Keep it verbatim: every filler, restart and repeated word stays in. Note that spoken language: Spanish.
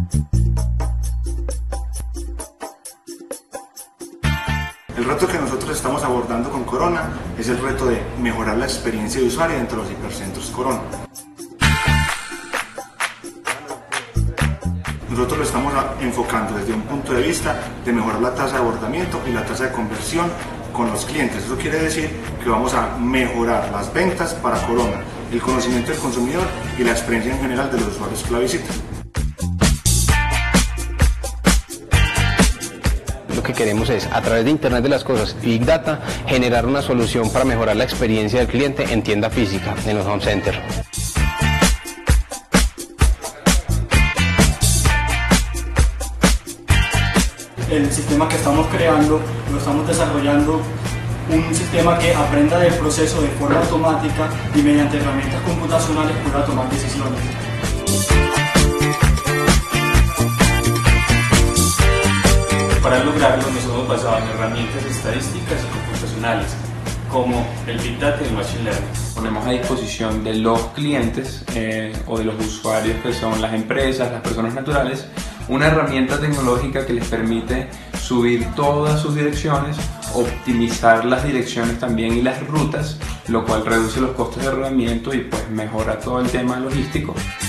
El reto que nosotros estamos abordando con Corona es el reto de mejorar la experiencia de usuario dentro de los hipercentros Corona. Nosotros lo estamos enfocando desde un punto de vista de mejorar la tasa de abordamiento y la tasa de conversión con los clientes. Eso quiere decir que vamos a mejorar las ventas para Corona, el conocimiento del consumidor y la experiencia en general de los usuarios que la visitan. Lo que queremos es, a través de Internet de las Cosas y Big Data, generar una solución para mejorar la experiencia del cliente en tienda física, en los home centers. El sistema que estamos creando, lo estamos desarrollando un sistema que aprenda del proceso de forma automática y mediante herramientas computacionales pueda tomar decisiones. Para lograrlo nos hemos basado en herramientas estadísticas y computacionales como el Big Data y el Machine Learning. Ponemos a disposición de los clientes eh, o de los usuarios que son las empresas, las personas naturales, una herramienta tecnológica que les permite subir todas sus direcciones, optimizar las direcciones también y las rutas, lo cual reduce los costos de rodamiento y pues mejora todo el tema logístico.